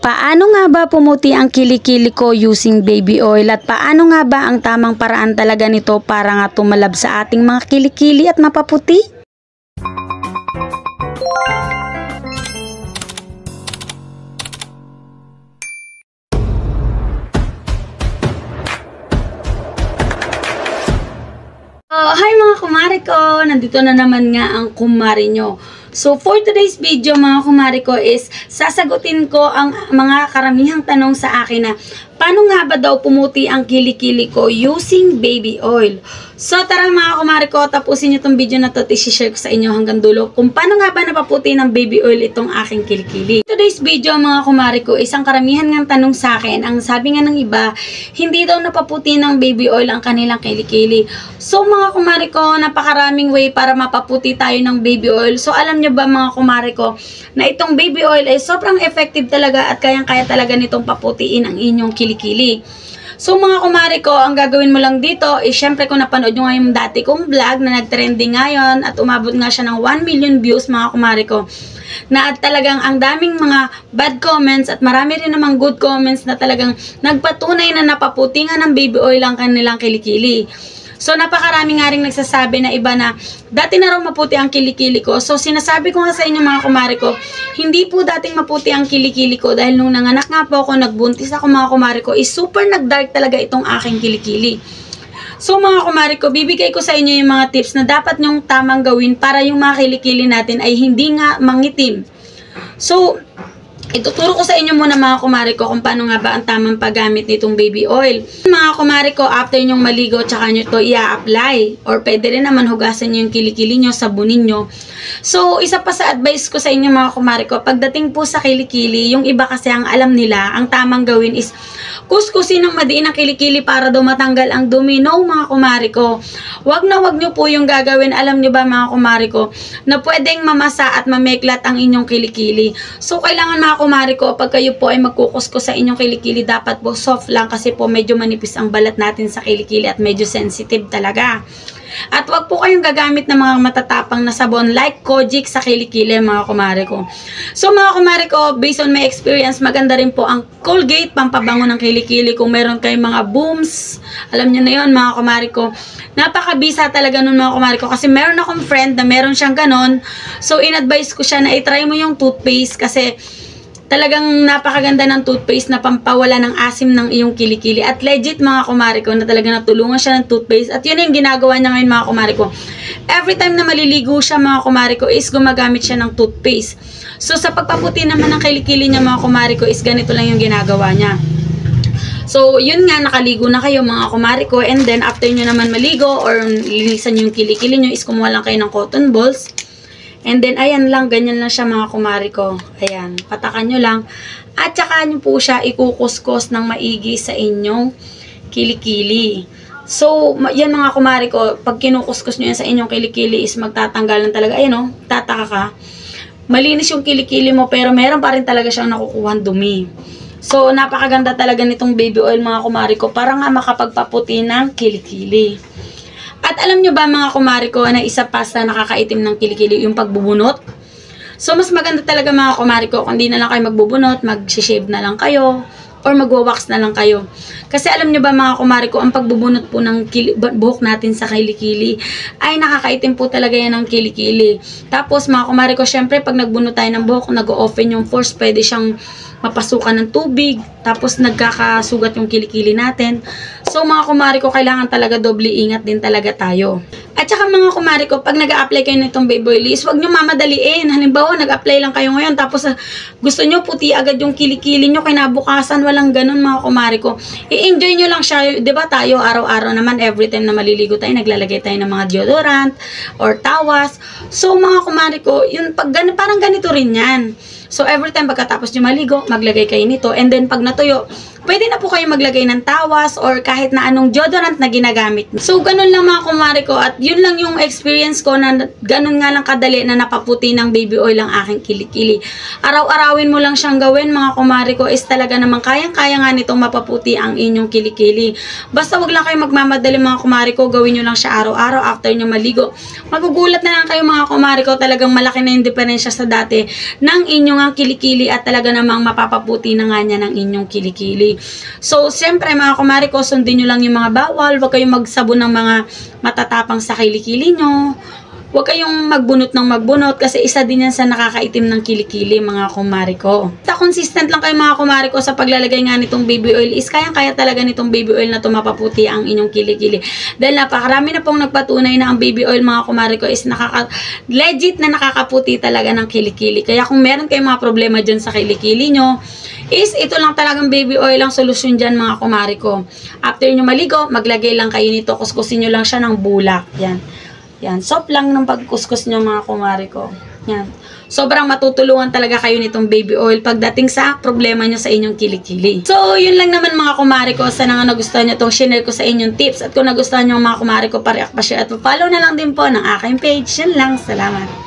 Paano nga ba pumuti ang kilikili ko using baby oil at paano nga ba ang tamang paraan talaga nito para nga tumalab sa ating mga kilikili at mapaputi? Hi mga kumari ko! Nandito na naman nga ang kumari nyo. So for today's video mga kumari ko is sasagutin ko ang mga karamihang tanong sa akin na paano nga ba daw pumuti ang kilikili ko using baby oil. So tara mga kumari ko, tapusin nyo itong video na to at isi-share ko sa inyo hanggang dulo kung paano nga ba napaputi ng baby oil itong aking kilikili. Today's video mga kumari ko, isang karamihan nga tanong sa akin, ang sabi nga ng iba, hindi daw napaputi ng baby oil ang kanilang kilikili. So mga kumari ko, napakaraming way para mapaputi tayo ng baby oil. So alam nyo ba mga kumari ko, na itong baby oil ay sobrang effective talaga at kayang-kaya talaga nitong paputiin ang inyong kilikili. So mga kumari ko, ang gagawin mo lang dito is syempre kung napanood nyo nga yung dati kong vlog na nag-trending ngayon at umabot nga siya ng 1 million views mga kumari ko, na at talagang ang daming mga bad comments at marami rin namang good comments na talagang nagpatunay na napaputi nga ng baby oil ang kanilang kilikili. So, napakarami nga rin nagsasabi na iba na dati na raw maputi ang kilikili ko. So, sinasabi ko nga sa inyo mga kumari ko, hindi po dating maputi ang kilikili ko dahil nung nanganak nga po ako, nagbuntis ako mga kumari ko, is super nag-dark talaga itong aking kilikili. So, mga kumari ko, bibigay ko sa inyo yung mga tips na dapat nyong tamang gawin para yung mga kilikili natin ay hindi nga mangitim. So, ituturo ko sa inyo muna mga kumari ko kung paano nga ba ang tamang paggamit nitong baby oil. Mga kumari ko, after nyong maligo, tsaka nyo to i-apply. Or pwede rin naman hugasan nyo yung kilikili nyo, sabunin nyo. So, isa pa sa advice ko sa inyo mga kumari ko, pagdating po sa kilikili, yung iba kasi ang alam nila, ang tamang gawin is kuskusin ng madiin ang kilikili para daw matanggal ang dumi. No mga kumari ko, wag nyo po yung gagawin. Alam nyo ba mga kumari ko, na pwedeng mamasa at mameklat ang inyong kilikili. So, kailangan mga kumari ko, pag kayo po ay magkukuskus sa inyong kilikili, dapat po soft lang kasi po medyo manipis ang balat natin sa kilikili at medyo sensitive talaga. At wag po kayong gagamit ng mga matatapang na sabon like Kojic sa kilikili mga kumari ko. So mga kumari ko, based on my experience, maganda rin po ang Colgate, pampabango ng kilikili. Kung meron kayong mga booms, alam nyo na yun mga kumari ko. Napakabisa talaga nun mga kumari ko kasi meron akong friend na meron siyang ganon. So in-advise ko siya na i-try mo yung toothpaste kasi talagang napakaganda ng toothpaste na pampawala ng asim ng iyong kilikili. At legit mga kumari ko na talagang natulungan siya ng toothpaste. At yun yung ginagawa niya ngayon mga kumari ko. Every time na maliligo siya mga kumari ko is gumagamit siya ng toothpaste. So sa pagpaputi naman ng kilikili niya mga kumari ko is ganito lang yung ginagawa niya. So yun nga, nakaligo na kayo mga kumari ko. And then after nyo naman maligo or linisan yung kilikili nyo is kumuha lang kayo ng cotton balls. And then, ayan lang, ganyan lang siya mga kumari ko. Ayan, patakan nyo lang. At saka nyo po siya ikukuskus ng maigi sa inyong kilikili. So, yan mga kumari ko, pag kinukuskus nyo yan sa inyong kilikili is magtatanggal lang talaga. Ayan o, tataka ka. Malinis yung kilikili mo pero meron pa rin talaga siyang nakukuhan dumi. So, napakaganda talaga nitong baby oil mga kumari ko para nga makapagpaputi ng kilikili. At alam nyo ba mga kumari ko na isa pa sa nakakaitim ng kilikili yung pagbubunot? So mas maganda talaga mga kumari ko kung di na lang kayo magbubunot, mag-shave na lang kayo or magwa-wax na lang kayo. Kasi alam nyo ba mga kumari ko, ang pagbubunot po ng buhok natin sa kilikili ay nakakaitim po talaga yan ng kilikili. Tapos mga kumari ko, syempre pag nagbunot tayo ng buhok, nag-o-open yung force, pwede siyang mapasukan ng tubig, tapos nagkakasugat yung kilikili natin. So mga kumari ko, kailangan talaga doble ingat din talaga tayo. At saka mga kumari ko, pag nag-a-apply kayo nitong baby oil, huwag nyo mamadaliin. Halimbawa, nag-apply lang kayo ngayon, tapos gusto nyo puti agad yung kilikili nyo, kinabukasan, walang ganun mga kumari ko. I-enjoy nyo lang siya, di ba tayo, araw-araw naman, every time na maliligo tayo, naglalagay tayo ng mga deodorant, or tawas. So mga kumari ko, yun, parang ganito rin yan. So, every time pagkatapos nyo maligo, maglagay kayo nito. And then, pag natuyo, pwede na po kayo maglagay ng tawas or kahit na anong deodorant na ginagamit. So, ganun lang mga kumare ko, at yun lang yung experience ko na ganun nga lang kadali na napaputi ng baby oil ang aking kilikili. Araw-arawin mo lang siyang gawin mga kumare ko, is talaga namang kayang-kaya nga nitong mapaputi ang inyong kilikili. Basta wag lang kayo magmamadali mga kumare ko, gawin nyo lang siya araw-araw after nyo maligo. Magugulat na lang kayo mga kumare ko, talagang malaki na yung diferensya sa dati ng inyong ang kilikili at talaga namang mapapaputi na nga niya ng inyong kilikili. So, siyempre mga kumare ko, sundin nyo lang yung mga bawal, wag kayong magsabon ng mga matatapang sa kilikili nyo. Huwag kayong magbunot ng magbunot kasi isa din yan sa nakakaitim ng kilikili mga kumare ko. Basta consistent lang kayo mga kumare ko sa paglalagay nga nitong baby oil, is kayang-kaya talaga nitong baby oil na tumapaputi ang inyong kilikili. Dahil napakarami na pong nagpatunay na ang baby oil mga kumare ko is legit na nakakaputi talaga ng kilikili. Kaya kung meron kayong mga problema dyan sa kilikili nyo, is ito lang talagang baby oil ang solusyon dyan mga kumare ko. After nyo maligo, maglagay lang kayo nito, kuskusin nyo lang siya ng bulak. Yan. Yan, soft lang ng pagkuskus nyo mga kumare ko. Yan. Sobrang matutulungan talaga kayo nitong baby oil pagdating sa problema nyo sa inyong kilikili. So, yun lang naman mga kumare ko. Sana nga nagustuhan nyo itong share ko sa inyong tips. At kung nagustuhan nyo mga kumare ko, pare-share at follow na lang din po ng aking page. Yan lang. Salamat.